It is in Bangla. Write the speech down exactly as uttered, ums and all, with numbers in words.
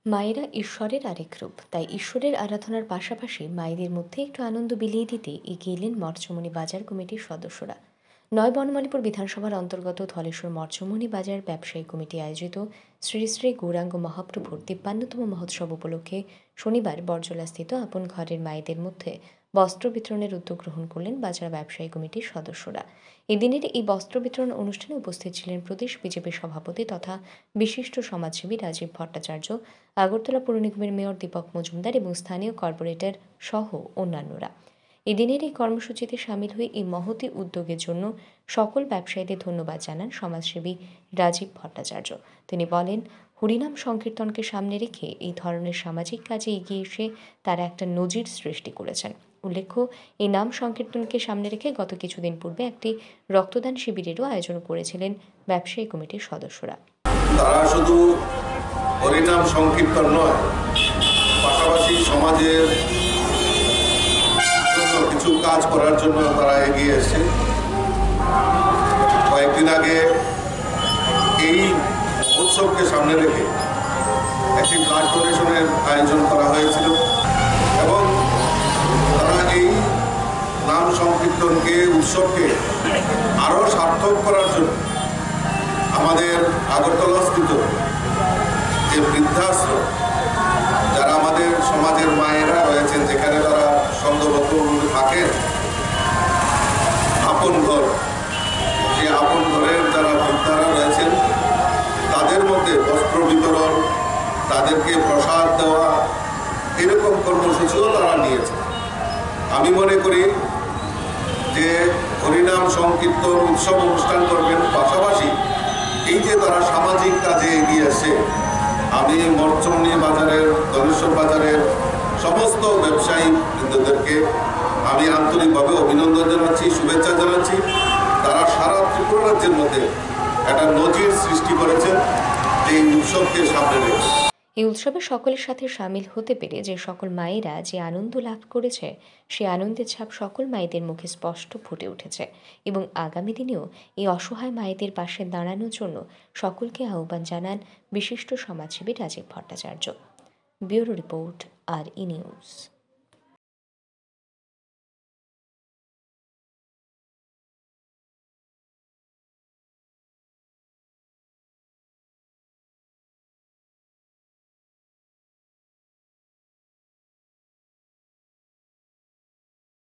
মায়েরা ঈশ্বরের আরেক রূপ, তাই ঈশ্বরের আরাধনার পাশাপাশি মায়েদের মধ্যে একটু আনন্দ বিলিয়ে দিতে এগিয়ে এলেন মঠচমনি বাজার কমিটির সদস্যরা। নয় বনমালীপুর বিধানসভার অন্তর্গত ধলেশ্বর মঠচমনি বাজার ব্যবসায়ী কমিটি আয়োজিত শ্রী শ্রী গৌরাঙ্গ মহাপ্রভুর তিপ্পান্নতম মহোৎসব উপলক্ষে শনিবার বরজলাস্থিত আপন ঘরের মায়েদের মধ্যে বস্ত্র বিতরণের উদ্যোগ গ্রহণ করলেন বাজার ব্যবসায়ী কমিটির সদস্যরা। এদিনের এই বস্ত্র বিতরণ অনুষ্ঠানে উপস্থিত ছিলেন প্রদেশ বিজেপি সভাপতি তথা বিশিষ্ট সমাজসেবী রাজীব ভট্টাচার্য, আগরতলা পৌর নিগমের মেয়র দীপক মজুমদার এবং স্থানীয় কর্পোরেটর সহ অন্যান্যরা। এদিনের এই কর্মসূচিতে সামিল হয়ে এই মহতী উদ্যোগের জন্য সকল ব্যবসায়ীদের ধন্যবাদ জানান সমাজসেবী রাজীব ভট্টাচার্য। তিনি বলেন, হরিনাম সংকীর্তনকে সামনে রেখে এই ধরনের সামাজিক কাজে এগিয়ে এসে তারা একটা নজির সৃষ্টি করেছেন। উল্লেখ্য, এই নাম সংকীর্তনকে সামনে রেখে গত কিছুদিন পূর্বে একটি রক্তদান শিবিরেরও আয়োজন করেছিলেন ব্যবসায়ী কমিটির সদস্যরা। তারা শুধু হরিনাম সংকীর্তন নয়, পাশাপাশি সমাজের কিছু কাজ করার জন্য তারা এগিয়ে এসেছে। কয়েকদিন আগে এই উৎসবকে সামনে রেখে একটি ব্লাড ডোনেশনের আয়োজন করা হয়েছিল এবং তারা এই নাম সংকীর্তনকে, উৎসবকে আরও সার্থক করার জন্য আমাদের আগরতলাস্থিত যে বৃদ্ধাশ্রম, যারা আমাদের সমাজের মায়েরা রয়েছেন, যেখানে তারা সঙ্গবদ্ধ থাকেন, আপন ঘর, যে আপন ঘরের যারা বৃদ্ধারা রয়েছেন তাদের মধ্যে বস্ত্র বিতরণ, তাদেরকে প্রসাদ দেওয়া, এরকম কর্মসূচিও তারা নিয়েছে। আমি মনে করি যে হরিনাম সংকীর্তন উৎসব অনুষ্ঠান করবেন, পাশাপাশি এই যে তারা সামাজিক কাজে এগিয়ে আসে, আমি মঠচমনি বাজারের, ধলেশ্বর বাজারের সমস্ত ব্যবসায়ী বৃন্দদেরকে আমি আন্তরিকভাবে অভিনন্দন জানাচ্ছি, শুভেচ্ছা জানাচ্ছি। তারা সারা ত্রিপুরা রাজ্যের মধ্যে একটা নজির সৃষ্টি করেছেন এই উৎসবকে সামনে রেখে। এই উৎসবে সকলের সাথে সামিল হতে পেরে যে সকল মায়েরা যে আনন্দ লাভ করেছে, সে আনন্দের ছাপ সকল মায়েদের মুখে স্পষ্ট ফুটে উঠেছে এবং আগামী দিনেও এই অসহায় মায়েদের পাশে দাঁড়ানোর জন্য সকলকে আহ্বান জানান বিশিষ্ট সমাজসেবী রাজীব ভট্টাচার্য। ব্যুরো রিপোর্ট, আর ই নিউজ।